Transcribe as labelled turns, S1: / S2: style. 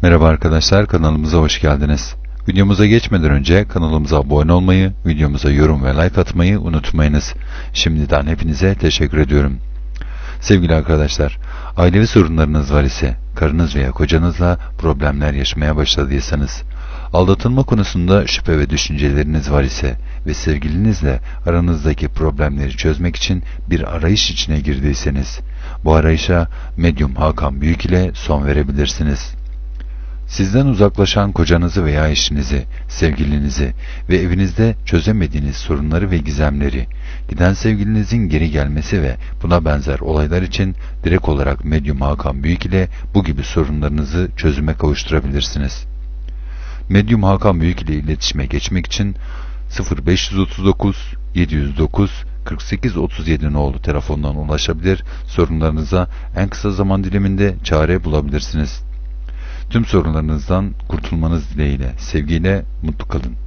S1: Merhaba arkadaşlar, kanalımıza hoş geldiniz. Videomuza geçmeden önce kanalımıza abone olmayı, videomuza yorum ve like atmayı unutmayınız. Şimdiden hepinize teşekkür ediyorum. Sevgili arkadaşlar, ailevi sorunlarınız var ise, karınız veya kocanızla problemler yaşamaya başladıysanız, aldatılma konusunda şüphe ve düşünceleriniz var ise ve sevgilinizle aranızdaki problemleri çözmek için bir arayış içine girdiyseniz, bu arayışa Medyum Hakan Büyük ile son verebilirsiniz. Sizden uzaklaşan kocanızı veya eşinizi, sevgilinizi ve evinizde çözemediğiniz sorunları ve gizemleri, giden sevgilinizin geri gelmesi ve buna benzer olaylar için direkt olarak Medyum Hakan Büyük ile bu gibi sorunlarınızı çözüme kavuşturabilirsiniz. Medyum Hakan Büyük ile iletişime geçmek için 0539 709 48 37 nolu telefondan ulaşabilir, sorunlarınıza en kısa zaman diliminde çare bulabilirsiniz. Tüm sorunlarınızdan kurtulmanız dileğiyle, sevgiyle, mutlu kalın.